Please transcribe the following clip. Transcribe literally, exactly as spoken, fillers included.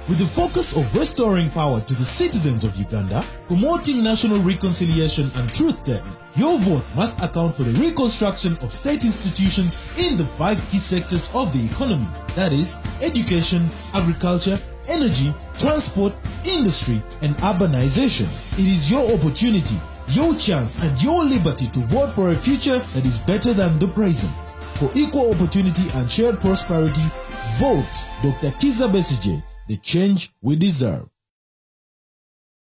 With the focus of restoring power to the citizens of Uganda, promoting national reconciliation and truth-telling, your vote must account for the reconstruction of state institutions in the five key sectors of the economy, that is, education, agriculture, energy, transport, industry, and urbanization. It is your opportunity, your chance, and your liberty to vote for a future that is better than the present. For equal opportunity and shared prosperity, vote Doctor WesigeBesigye, the change we deserve.